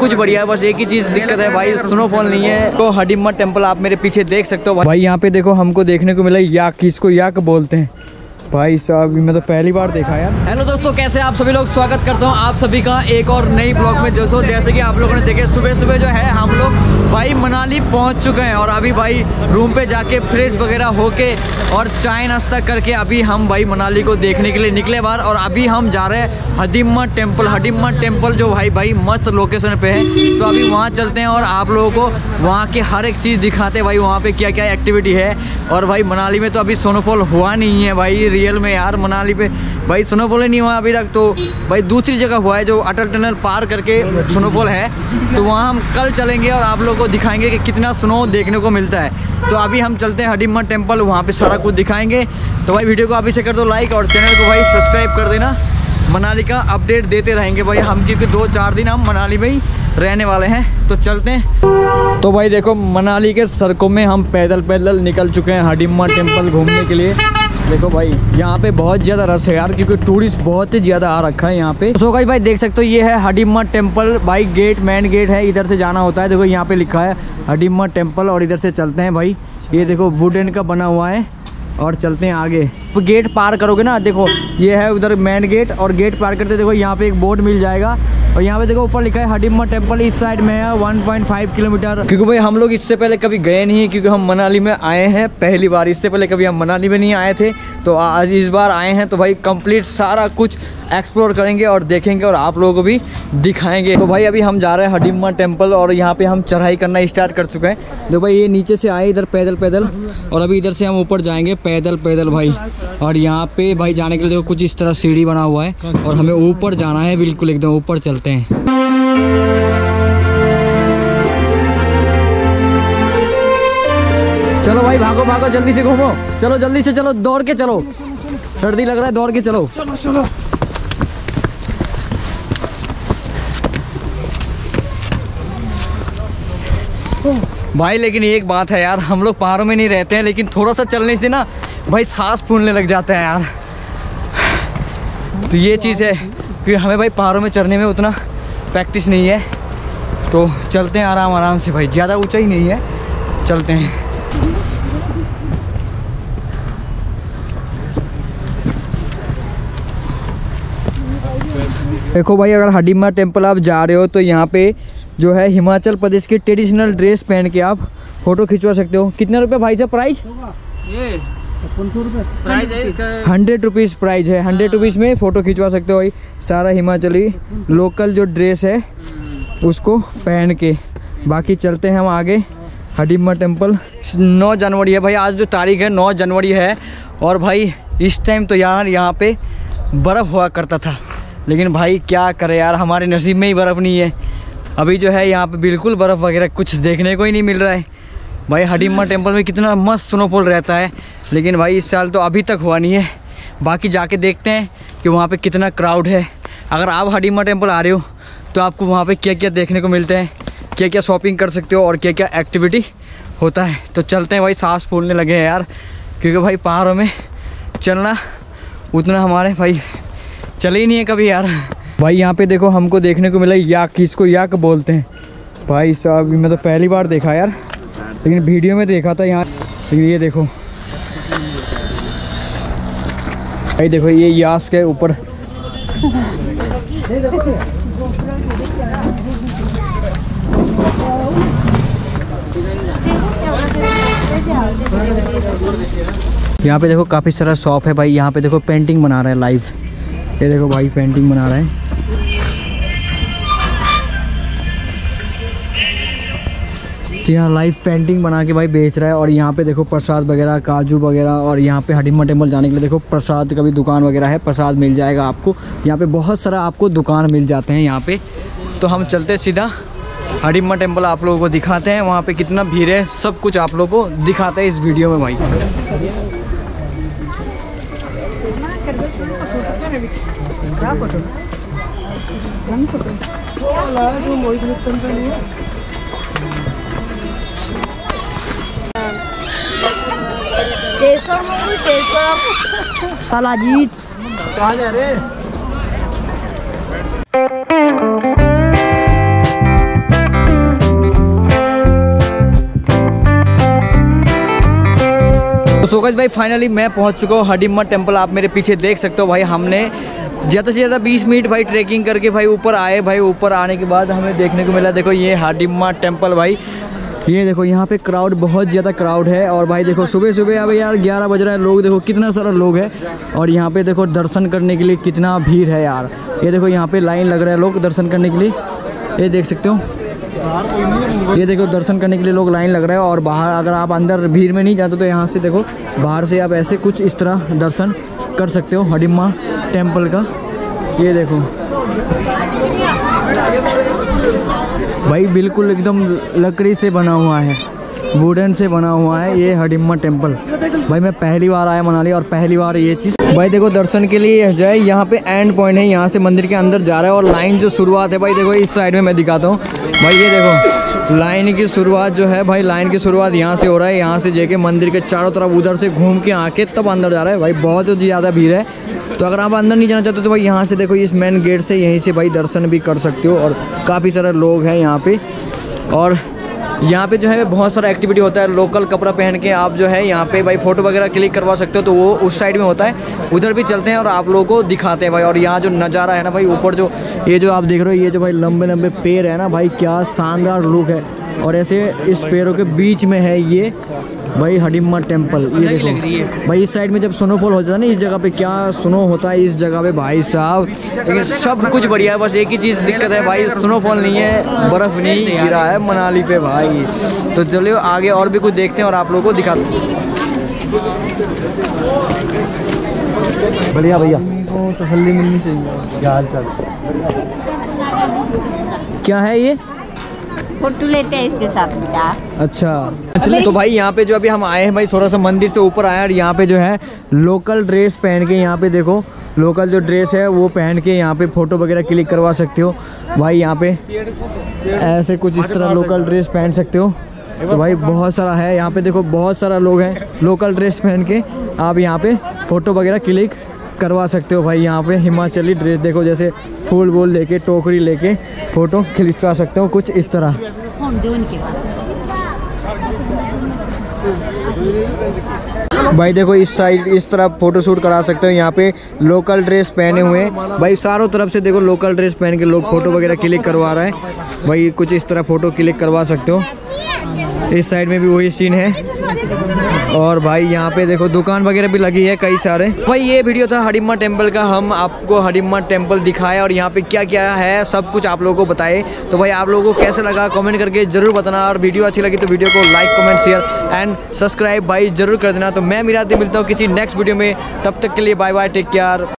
कुछ बढ़िया है, बस एक ही चीज़ दिक्कत है भाई, स्नोफॉल नहीं है। तो हडिम्मा टेम्पल आप मेरे पीछे देख सकते हो भाई। यहाँ पे देखो हमको देखने को मिला याक, किसको याक बोलते हैं भाई साहब, मैं तो पहली बार देखा यार। हेलो दोस्तों, कैसे आप सभी लोग, स्वागत करता हूं आप सभी का एक और नई ब्लॉग में। दोस्तों जैसे कि आप लोगों ने देखे, सुबह सुबह जो है हम लोग भाई मनाली पहुंच चुके हैं और अभी भाई रूम पे जाके फ्रेश वगैरह होके और चाय नाश्ता करके अभी हम भाई मनाली को देखने के लिए निकले बाहर। और अभी हम जा रहे हैं हडिम्मा टेम्पल। हडिम्मा टेम्पल जो भाई मस्त लोकेशन पे है, तो अभी वहाँ चलते हैं और आप लोगों को वहाँ के हर एक चीज़ दिखाते हैं भाई, वहाँ पे क्या क्या एक्टिविटी है। और भाई मनाली में तो अभी स्नोफॉल हुआ नहीं है भाई, रियल में यार मनाली पे भाई स्नोफॉल ही नहीं हुआ अभी तक। तो भाई दूसरी जगह हुआ है जो अटल टनल पार करके स्नोफॉल है, तो वहाँ हम कल चलेंगे और आप लोगों को दिखाएंगे कि कितना स्नो देखने को मिलता है। तो अभी हम चलते हैं हडिम्मा टेम्पल, वहाँ पे सारा कुछ दिखाएंगे। तो भाई वीडियो को अभी से कर दो लाइक और चैनल को भाई सब्सक्राइब कर देना। मनाली का अपडेट देते रहेंगे भाई हम, क्योंकि 2-4 दिन हम मनाली में ही रहने वाले हैं। तो चलते हैं। तो भाई देखो मनाली के सड़कों में हम पैदल निकल चुके हैं हडिम्मा टेम्पल घूमने के लिए। देखो भाई यहाँ पे बहुत ज़्यादा रश है यार, क्योंकि टूरिस्ट बहुत ही ज़्यादा आ रखा है यहाँ पे। तो भाई देख सकते हो ये है हडिम्मा टेम्पल भाई, गेट मेन गेट है, इधर से जाना होता है। देखो यहाँ पे लिखा है हडिम्मा टेम्पल और इधर से चलते हैं भाई। ये देखो वुडन का बना हुआ है और चलते हैं आगे। तो गेट पार करोगे ना, देखो ये है उधर मेन गेट, और गेट पार करते देखो यहाँ पे एक बोर्ड मिल जाएगा और यहाँ पे देखो ऊपर लिखा है हडिम्मा टेम्पल। इस साइड में है 1.5 किलोमीटर। क्योंकि भाई हम लोग इससे पहले कभी गए नहीं है, क्योंकि हम मनाली में आए हैं पहली बार। इससे पहले कभी हम मनाली में नहीं आए थे, तो आज इस बार आए हैं। तो भाई कंप्लीट सारा कुछ एक्सप्लोर करेंगे और देखेंगे और आप लोगों को भी दिखाएंगे। तो भाई अभी हम जा रहे हैं हडिम्मा टेम्पल और यहाँ पे हम चढ़ाई करना स्टार्ट कर चुके हैं। देखो भाई ये नीचे से आए इधर पैदल और अभी इधर से हम ऊपर जाएंगे पैदल भाई। और यहाँ पे भाई जाने के लिए देखो कुछ इस तरह सीढ़ी बना हुआ है और हमें ऊपर जाना है, बिल्कुल एकदम ऊपर चलते हैं। चलो भाई भागो जल्दी से घूमो, चलो जल्दी से, चलो दौड़ के चलो, सर्दी लग रहा है, दौड़ के चलो। चलो भाई लेकिन एक बात है यार, हम लोग पहाड़ों में नहीं रहते हैं, लेकिन थोड़ा सा चलने से ना भाई सांस फूलने लग जाता है यार। तो ये चीज़ है कि हमें भाई पहाड़ों में चढ़ने में उतना प्रैक्टिस नहीं है, तो चलते हैं आराम से भाई, ज़्यादा ऊंचाई नहीं है, चलते हैं। देखो भाई अगर हडिम्मा टेम्पल आप जा रहे हो तो यहाँ पे जो है हिमाचल प्रदेश की ट्रेडिशनल ड्रेस पहन के आप फोटो खिंचवा सकते हो। कितने रुपए भाई साहब प्राइस? ये 100 रुपीज़ प्राइस है। 100 रुपीज़ में फ़ोटो खिंचवा सकते हो भाई, सारा हिमाचली लोकल जो ड्रेस है उसको पहन के। बाकी चलते हैं हम आगे। हडिम्मा टेम्पल 9 जनवरी है भाई, आज जो तारीख है 9 जनवरी है। और भाई इस टाइम तो यार यहाँ पे बर्फ़ हुआ करता था, लेकिन भाई क्या करे यार, हमारे नसीब में ही बर्फ़ नहीं है। अभी जो है यहाँ पे बिल्कुल बर्फ़ वगैरह कुछ देखने को ही नहीं मिल रहा है भाई। हडिम्मा टेम्पल में कितना मस्त स्नोफॉल रहता है, लेकिन भाई इस साल तो अभी तक हुआ नहीं है। बाकी जाके देखते हैं कि वहाँ पे कितना क्राउड है। अगर आप हडिम्मा टेम्पल आ रहे हो तो आपको वहाँ पे क्या क्या देखने को मिलते हैं, क्या क्या शॉपिंग कर सकते हो और क्या क्या एक्टिविटी होता है। तो चलते हैं भाई, सांस फूलने लगे हैं यार, क्योंकि भाई पहाड़ों में चलना उतना हमारे भाई चले ही नहीं है कभी यार। भाई यहाँ पे देखो हमको देखने को मिला याक, किसको याक बोलते हैं भाई साहब, मैं तो पहली बार देखा यार, लेकिन वीडियो में देखा था यहाँ। ये देखो भाई, देखो ये यास के ऊपर यहाँ पे देखो काफ़ी सारा शॉप है भाई। यहाँ पे देखो पेंटिंग बना रहा है लाइव, ये देखो भाई पेंटिंग बना रहा है। यहाँ लाइव पेंटिंग बना के भाई बेच रहा है। और यहाँ पे देखो प्रसाद वगैरह, काजू वगैरह, और यहाँ पे हडिम्मा टेम्पल जाने के लिए देखो प्रसाद का भी दुकान वगैरह है, प्रसाद मिल जाएगा आपको। यहाँ पे बहुत सारा आपको दुकान मिल जाते हैं यहाँ पे। तो हम चलते सीधा हडिम्मा टेम्पल, आप लोगों को दिखाते हैं वहाँ पे कितना भीड़ है, सब कुछ आप लोगों को दिखाते हैं इस वीडियो में भाई। साला जीत कहाँ जा रहे? सोगज भाई फाइनली मैं पहुंच चुका हूँ हडिम्मा टेम्पल। आप मेरे पीछे देख सकते हो भाई। हमने ज़्यादा से ज़्यादा 20 मिनट भाई ट्रैकिंग करके भाई ऊपर आए। भाई ऊपर आने के बाद हमें देखने को मिला, देखो ये हडिम्मा टेम्पल भाई। ये देखो यहाँ पे क्राउड, बहुत ज़्यादा क्राउड है। और भाई देखो सुबह सुबह अब यार 11 बज रहा है, लोग देखो कितना सारा लोग है। और यहाँ पे देखो दर्शन करने के लिए कितना भीड़ है यार। ये देखो यहाँ पे लाइन लग रहा है लोग दर्शन करने के लिए, ये देख सकते हो। ये देखो दर्शन करने के लिए लोग लाइन लग रहा है। और बाहर अगर आप अंदर भीड़ में नहीं जाते तो यहाँ से देखो बाहर से आप ऐसे कुछ इस तरह दर्शन कर सकते हो हडिम्मा टेम्पल का। ये देखो भाई बिल्कुल एकदम लकड़ी से बना हुआ है, वुडन से बना हुआ है ये हडिम्मा टेम्पल। भाई मैं पहली बार आया मनाली और पहली बार ये चीज़। भाई देखो दर्शन के लिए जाए, यहाँ पे एंड पॉइंट है, यहाँ से मंदिर के अंदर जा रहा है। और लाइन जो शुरुआत है भाई देखो इस साइड में मैं दिखाता हूँ भाई। ये देखो लाइन की शुरुआत जो है भाई, लाइन की शुरुआत यहाँ से हो रहा है। यहाँ से जाके मंदिर के चारों तरफ उधर से घूम के आके तब अंदर जा रहा है भाई। बहुत ज़्यादा भीड़ है, तो अगर आप अंदर नहीं जाना चाहते तो भाई यहाँ से देखो इस मेन गेट से यहीं से भाई दर्शन भी कर सकते हो। और काफ़ी सारे लोग हैं यहाँ पे। और यहाँ पे जो है बहुत सारा एक्टिविटी होता है। लोकल कपड़ा पहन के आप जो है यहाँ पे भाई फ़ोटो वगैरह क्लिक करवा सकते हो, तो वो उस साइड में होता है, उधर भी चलते हैं और आप लोगों को दिखाते हैं भाई। और यहाँ जो नज़ारा है ना भाई, ऊपर जो ये जो आप देख रहे हो, ये जो भाई लंबे लंबे पेड़ है ना भाई, क्या शानदार लुक है। और ऐसे इस पेड़ों के बीच में है ये भाई हडिम्मा टेम्पल। ये देखो भाई इस साइड में जब स्नोफॉल होता है ना इस जगह पे, क्या स्नो होता है इस जगह पे भाई साहब। लेकिन सब कुछ बढ़िया है, बस एक ही चीज़ दिक्कत है भाई, स्नोफॉल नहीं है, बर्फ़ नहीं गिरा है मनाली पे भाई। तो चलिए आगे और भी कुछ देखते हैं और आप लोगों को दिखाते हैं। बढ़िया भैया को तसल्ली मिलनी चाहिए। क्या हाल चाल, क्या है ये? फोटो लेते हैं इसके साथ बेटा। अच्छा तो भाई यहाँ पे जो अभी हम आए हैं भाई, थोड़ा सा मंदिर से ऊपर आए और यहाँ पे जो है लोकल ड्रेस पहन के, यहाँ पे देखो लोकल जो ड्रेस है वो पहन के यहाँ पे फ़ोटो वगैरह क्लिक करवा सकते हो भाई। यहाँ पे ऐसे कुछ इस तरह लोकल ड्रेस पहन सकते हो। तो भाई बहुत सारा है यहाँ पे, देखो बहुत सारा लोग हैं लोकल ड्रेस पहन के, आप यहाँ पे फ़ोटो वगैरह क्लिक करवा सकते हो भाई। यहाँ पे हिमाचली ड्रेस देखो, जैसे फूल वूल लेके टोकरी लेके फ़ोटो खिंचवा सकते हो कुछ इस तरह। भाई देखो इस साइड इस तरह फ़ोटो शूट करा सकते हो। यहाँ पे लोकल ड्रेस पहने हुए हैं भाई, चारों तरफ से देखो लोकल ड्रेस पहन के लोग फ़ोटो वगैरह क्लिक करवा रहा है भाई। कुछ इस तरह फ़ोटो क्लिक करवा सकते हो। इस साइड में भी वही सीन है। और भाई यहाँ पे देखो दुकान वगैरह भी लगी है कई सारे। भाई ये वीडियो था हडिम्मा टेम्पल का, हम आपको हडिम्मा टेम्पल दिखाया और यहाँ पे क्या क्या है सब कुछ आप लोगों को बताए। तो भाई आप लोगों को कैसा लगा कमेंट करके जरूर बताना। और वीडियो अच्छी लगी तो वीडियो को like comment share and subscribe भाई जरूर कर देना। तो मैं मिलता हूँ किसी नेक्स्ट वीडियो में, तब तक के लिए बाय बाय, टेक केयर।